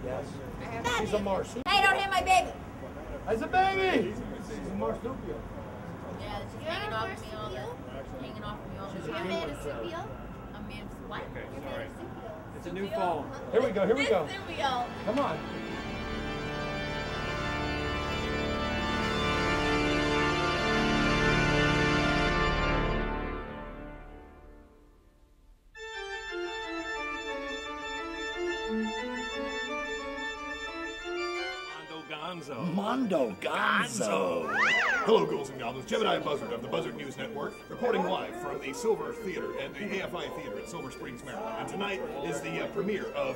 Yes. She's a marsupial. Hey, don't hit my baby. That's a baby. She's a marsupial. Yeah, she's hanging off me all the hanging off me all the time. You're marsupial? I'm man. What? Okay, sorry. It's a new phone. Here we go. Here we go. Marsupial. Come on. Mondo Gonzo. Hello, Ghouls and Goblins. Gemini Buzzard of the Buzzard News Network, reporting live from the Silver Theater and the AFI Theater at Silver Springs, Maryland. And tonight is the premiere of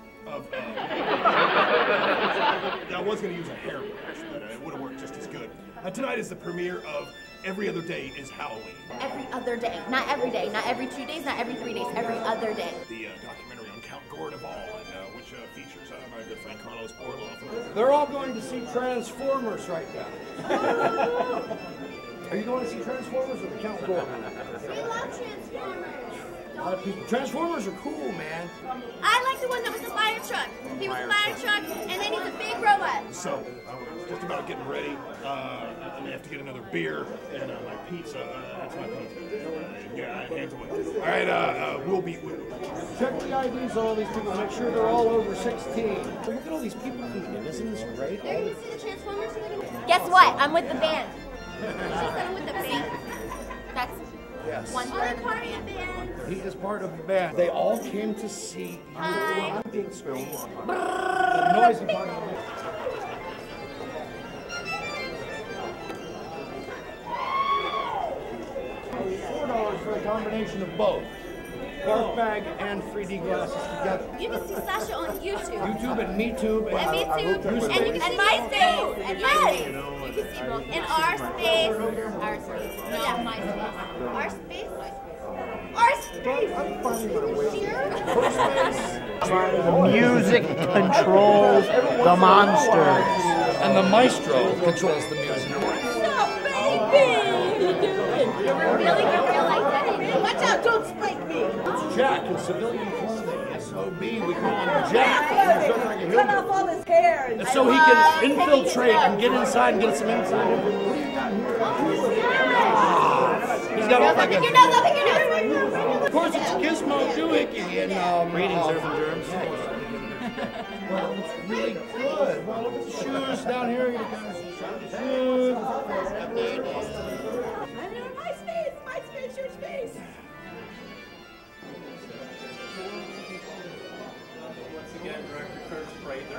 I was going to use a hairbrush, but it would have worked just as good. Tonight is the premiere of Every Other Day is Halloween. Every other day. Not every day. Not every 2 days. Not every 3 days. Every other day. The documentary on Count Gordevall, and which features my good friend Carlos Borloff. They're all going to see Transformers right now. Are you going to see Transformers or the Count Gordon? We love Transformers. A lot of people. Transformers are cool, man. I like the one that was the fire truck. He was a fire truck, and then he's a big robot. So, we're just about getting ready. I have to get another beer and my pizza. That's my pizza. Yeah, hands away. All right, we'll be. Check the IDs on all these people. Make sure they're all over 16. Look at all these people eating. Isn't this great? Are you going to see the Transformers movie? Guess what? I'm with the band. She said I'm with the band. That's Yes. one part of the band. He is part of the band. They all came to see Hi. the noisy part of it. $4 for a combination of both. Dark bag and 3D glasses together. You can see Sasha on YouTube. YouTube and MeTube And me too. And you can see MySpace. And yes. You can see both. And our space. Our space. No, MySpace. Our space. Our space. Music controls the monsters. And the maestro controls the music. You're revealing your real identity. Watch out, don't spike me. It's Jack in civilian clothing. SOB, we call him Jack. Cut off all his hair. And so he can infiltrate and get inside and get some inside. He's got all like Your nose, open your nose. Of course, it's Gizmo Doohickey and Greetings, Earth and Germs. Well, it's really good. Well, look at the shoes down here. You guys shoes. My space, your space. Once again, Director Kurt Sprader.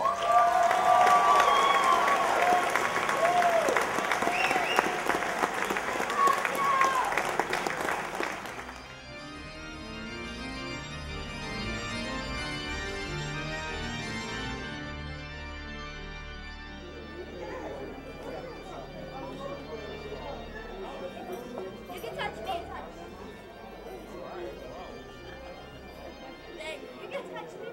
You can touch me. You can touch me.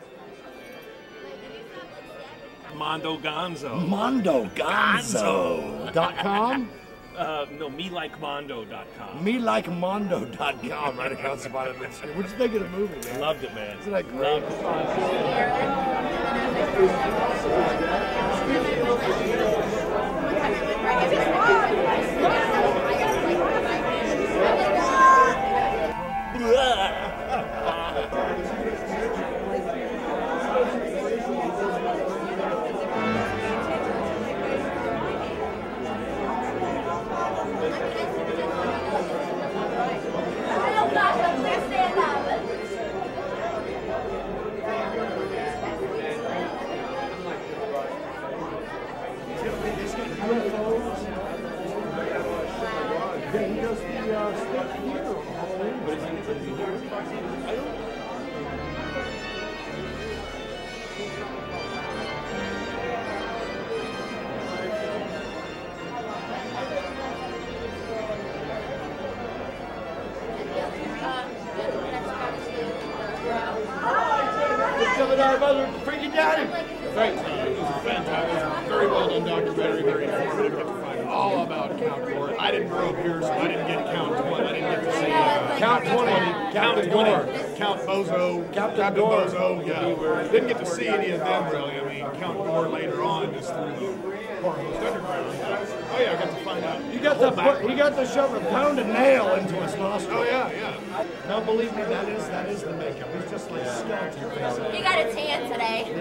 Mondo Gonzo. Mondo Gonzo.com. No, meLikeMondo.com. MeLikeMondo.com right across the bottom of the screen. What'd you think of the movie, man? Loved it, man. Isn't that great? Oh gosh, I'm going to stand up. Yeah, he does the state theater on Halloween. of it, our mother freaking daddy. Thanks. It was a fantastic, very well done documentary, very informative. Got to find all about Count Gore. I didn't grow up here, so I didn't get Count 20. I didn't get to see Count 20. Count 20. Count Bozo. Captain Bozo. Yeah. Didn't get to see any of them really. I mean, Count Gore later on just through the Hornhost Underground. Oh yeah, I got to find out. He got to shove a pound of nail into his nostril. Oh yeah. Now believe me, that is the makeup. He's just like skeleton face. He got a tan today.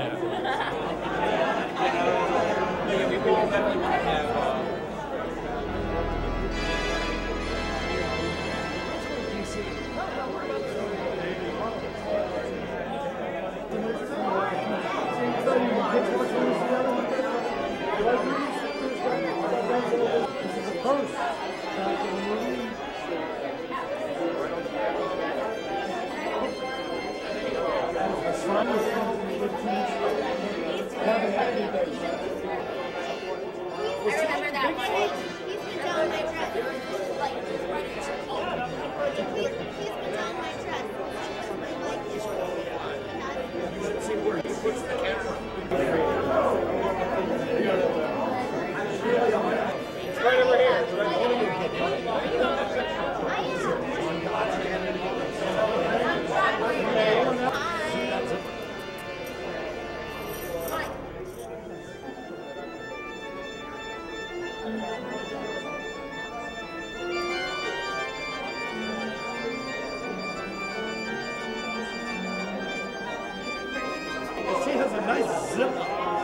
Remember that one? He's been down my dress. Like, just right at your feet. He's been down my dress. You should see where he puts the camera. It's right over here. It's right over here. She has a nice zip.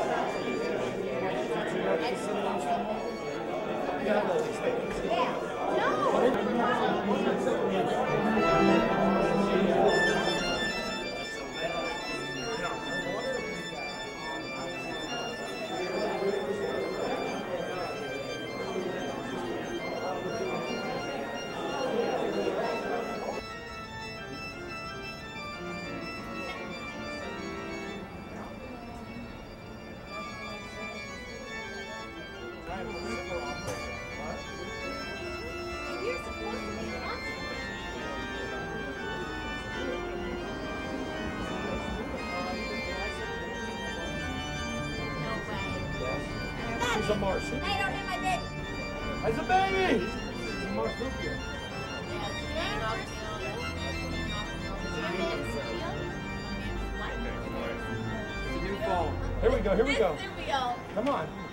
She's a Martian. Hey, don't hit my baby. As a baby! She's a marsupial. Here we go, here we go. Come on.